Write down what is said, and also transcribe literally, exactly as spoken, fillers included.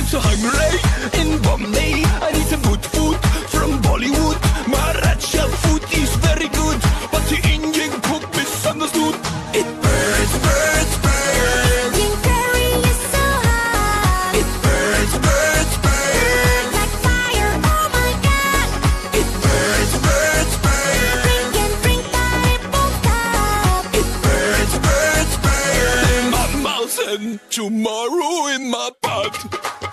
so hungry in Bombay. I need some good food from Bollywood. Maharaja food is very good, but the Indian cook misunderstood. It burns, burns, burns. Green curry is so hot. It burns, burns, burns. Like fire, oh my god. It burns, burns, burns. Drink and drink that it won't stop. It burns, burns, burns. In my mouth and tomorrow in my butt.